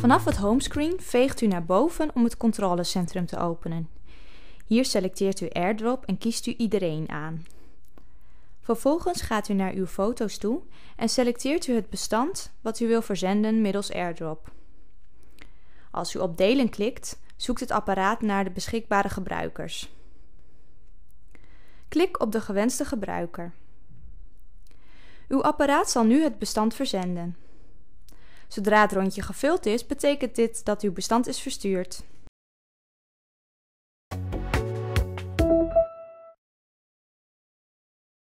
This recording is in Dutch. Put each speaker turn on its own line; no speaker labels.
Vanaf het homescreen veegt u naar boven om het controlecentrum te openen. Hier selecteert u AirDrop en kiest u Iedereen aan. Vervolgens gaat u naar uw foto's toe en selecteert u het bestand wat u wil verzenden middels AirDrop. Als u op Delen klikt, zoekt het apparaat naar de beschikbare gebruikers. Klik op de gewenste gebruiker. Uw apparaat zal nu het bestand verzenden. Zodra het rondje gevuld is, betekent dit dat uw bestand is verstuurd.